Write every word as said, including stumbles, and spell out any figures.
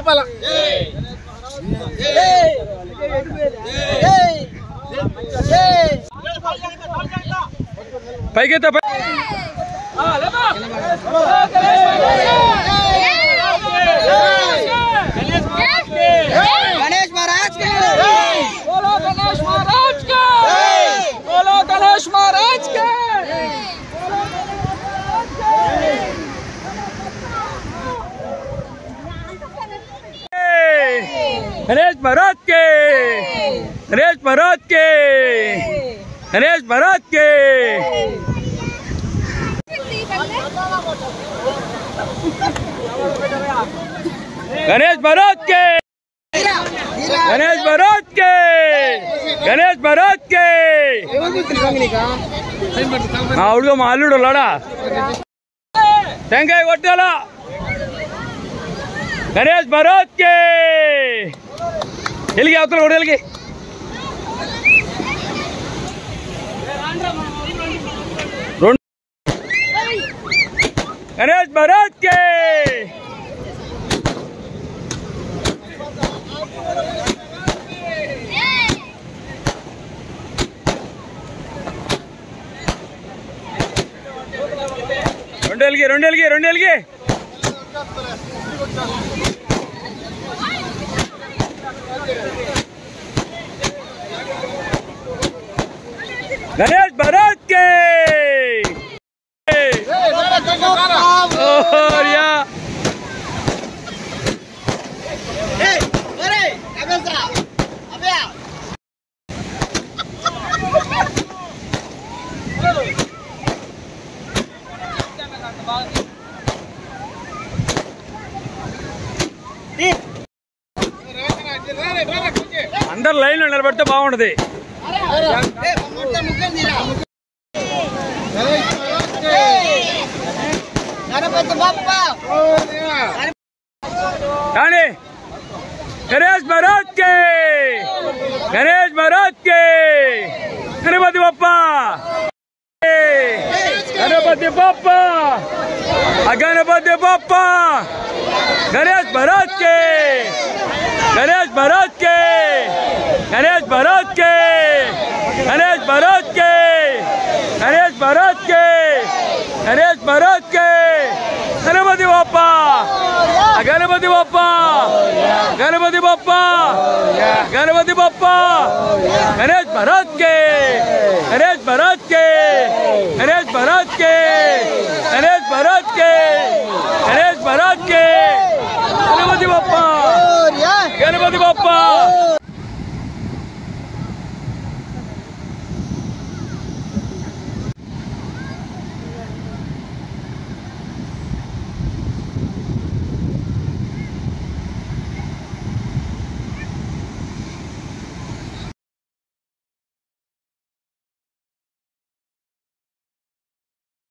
లోపల పైకెత్త गणेश महाराज के बोलो गणेश महाराज के बोलो गणेश महाराज के गणेश महाराज के गणेश महाराज के गणेश महाराज के गणेश महाराज के गणेश महाराज के गणेश महाराज के हुड़ग మా అల్లుడు లడా టెంకాయ కొట్టాలా गणेश महाराज के ఎలిగి అవతల కూడా ఎలిగి गणेश महाराज के రెండేళ్ళకి రెండేళ్ళకి రెండేళ్ళకి गणेश महाराज के और या అందరు లైన్ లో నిలబడితే బాగుంటది కానీ गणेश महाराज के गणेश महाराज के गणपति बप्पा गणपति बप्पा गणपति बप्पा गणेश महाराज के गणेश महाराज के गणेश महाराज के गणेश महाराज के गणेश महाराज के गणेश महाराज के गणपति बप्पा गणपति बप्पा गणपति बप्पा गणपति बप्पा गणेश महाराज के गणेश महाराज के गणेश महाराज के गणेश महाराज के गणेश महाराज के गणपति बप्पा गणपति बप्पा